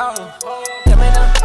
Coming up.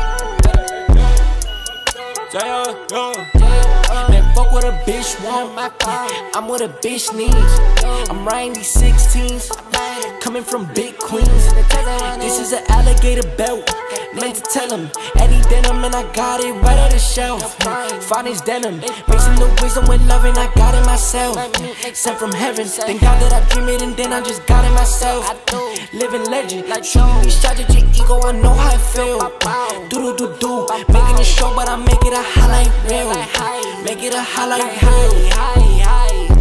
Man, fuck what a bitch want. I'm what a bitch needs. I'm riding these 16s, coming from big queens. This is an alligator belt, meant to tell him Eddie denim, and I got it right at the shelf. Finest denim, mixing the wisdom with love, and I got it myself. Sent from heaven, thank God that I dream it, and then I just got it myself. Living legend, shooting these shots at your ego, I know how it feel. Do, making a show, but I make it a highlight reel. Make it a highlight reel.